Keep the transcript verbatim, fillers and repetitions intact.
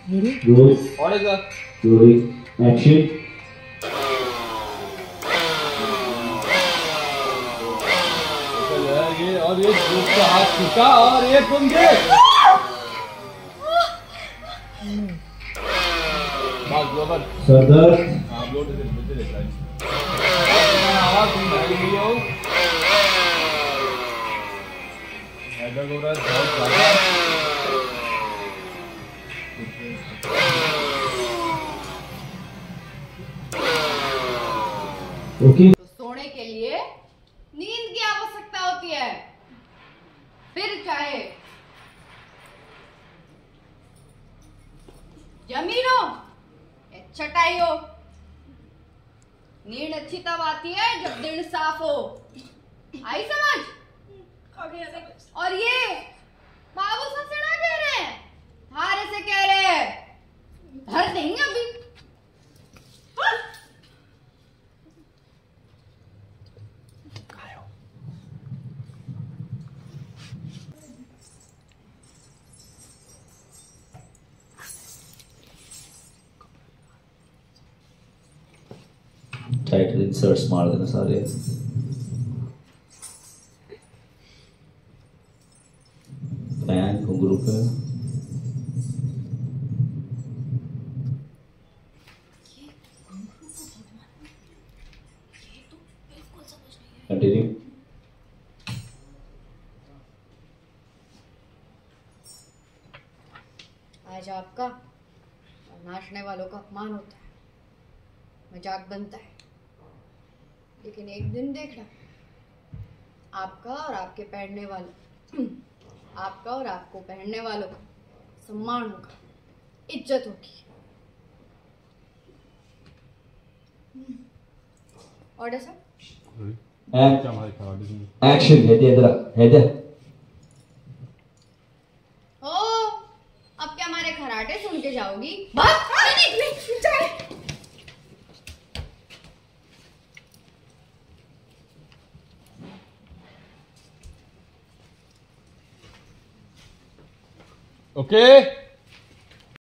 Good. Order sir. Rolling. Action. ये और ये दूसरा हाथ छूटा और ये तुम के बस गोबर सरदार हाँ ब्लोड दे दे दे आवाज सुन रही हो हैदर गोरा बहुत ज्यादा ओके। तो सोने के लिए नींद की आवश्यकता होती है, फिर चाहे जमीन हो या चटाई हो। नींद अच्छी तब आती है जब दिल साफ हो। आई समझ? और ये बाबू सबसे ना कह रहे हैं, थारे से कह रहे हैं, भर देंगे अभी। टाइटल इंसर्ट्स मार देना सारे। फैन को ग्रुप है। कंटिन्यू। आज आपका और नाचने वालों का अपमान होता है, मजाक बनता है, लेकिन एक दिन देखना आपका और आपके पहनने वालों आपका और आपको पहनने वालों का सम्मान होगा, इज्जत होगी। Order sir. एक्शन। हैदर इधर हैदर। ओ अब क्या हमारे खराटे सुन के जाओगी? बस नहीं नहीं जाए। ओके